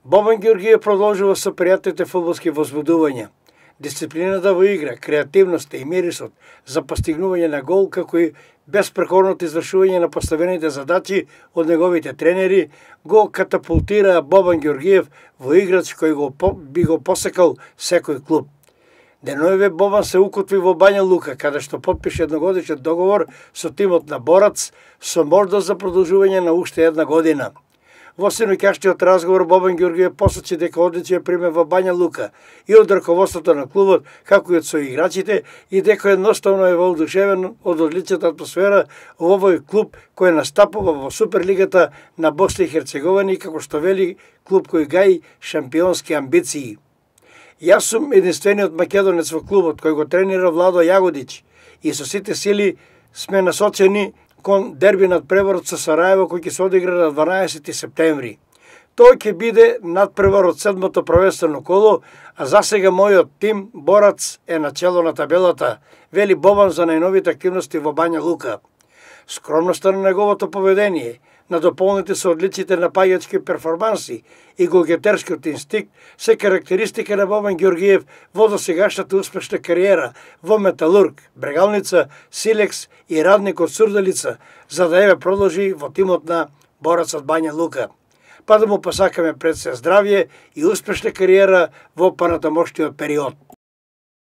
Бобан Ѓорѓиев продолжува со пријатните фудбалски возбудувања. Дисциплината во игра, креативноста и мирисот за постигнување на гол, како и беспрекорното извршување на поставените задачи од неговите тренери, го катапултира Бобан Ѓорѓиев во играч кој би го посекал секој клуб. Деноеве Бобан се укотви во Бања Лука, каде што потпише едногодишен договор со тимот на Борац со можност за продолжување на уште една година. Во синоќашниот разговор Бобан Ѓорѓиев посочи дека одличен пример во Бања Лука и од раководството на клубот, како и од соиграчите, и дека едноставно е воодушевен од одличната атмосфера во овој клуб кој настапува во Суперлигата на Босна и Херцеговина и како што вели клуб кој гаи шампионски амбиции. Јас сум единствениот македонец во клубот кој го тренира Владо Јагодич и со сите сили сме насочени кон дерби над преварот со Сараево кој ќе се одигра на 12 септември. Тој ќе биде надпревар од 7-то првенствено коло, а засега мојот тим Борац е начело на табелата, вели Бобан за најновите активности во Бања Лука. Скромноста на неговото поведение, надополнете со одличите напаѓачки перформанси и голгетерскиот инстинкт се карактеристика на Бобан Ѓорѓиев во досегашната успешна кариера во Металург, Брегалница, Силекс и Радник од Сурдалица, за да еве продолжи во тимот на Борац од Бања Лука. Па да му посакаме пред се здравје и успешна кариера во понатамошниот период.